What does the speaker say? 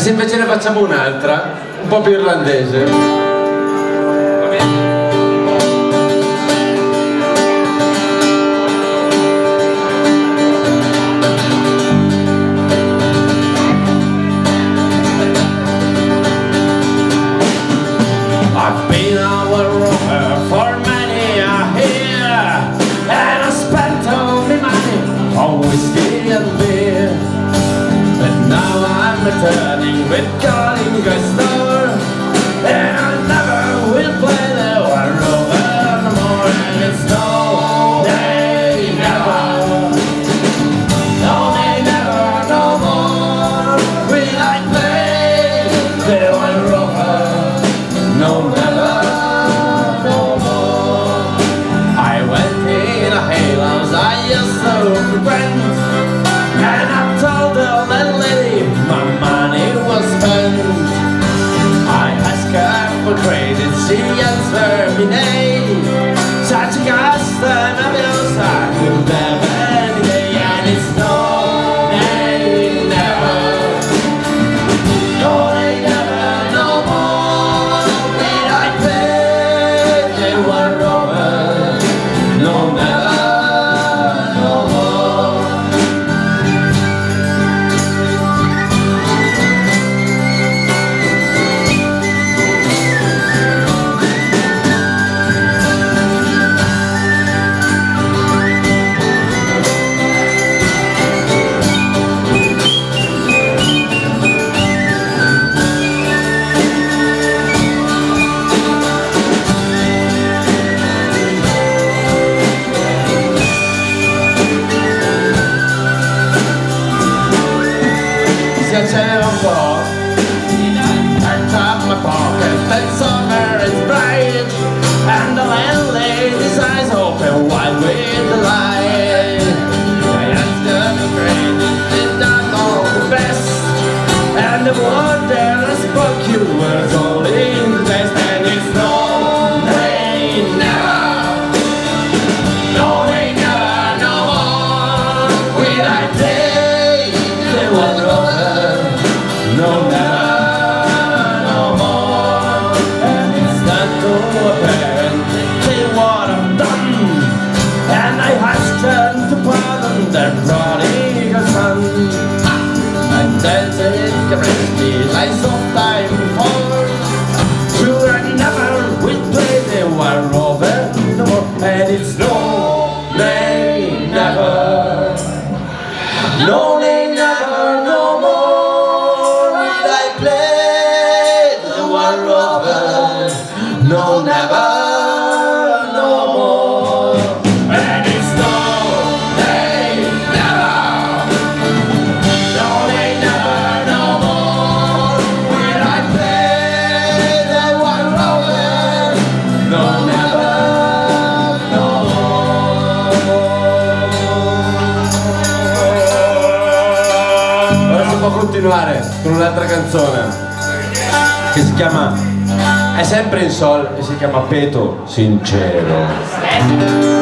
se invece ne facciamo un'altra, un po' più irlandese? Returning with calling a store, and I never will play the one over no more. And it's no, they never, no, they never, no more will I play the one over, no, never, no more. I went in a halos I used to frequent, and I told the landlady my money was spent. I asked her for credit, she answered me nay. Such a custom of yours I could have any day. And it's no, they never, no, they never, no more will I pay the one over, no, never, no more. Piaceva un po', packed up my pocket, that summer is bright, and the landlady's eyes open wide with delight. I asked her for credit, did not know the best, and the word that I spoke you was all in the test. And it's no, they never, no, they never, no more will I take the one over. No, never, no more. And it's not too apparent to what I've done, and I asked them to pardon their prodigal son. And then they caressed me like some time before. Sure, I never will play the one over no more. And it's no, they never, no, they never, no more. No, never, no more. And it's no, they never, no, they never, no more will I play the one over. No, never, no more. Ora si può continuare con un'altra canzone che si chiama, è sempre in sol e si chiama Peto Sincero.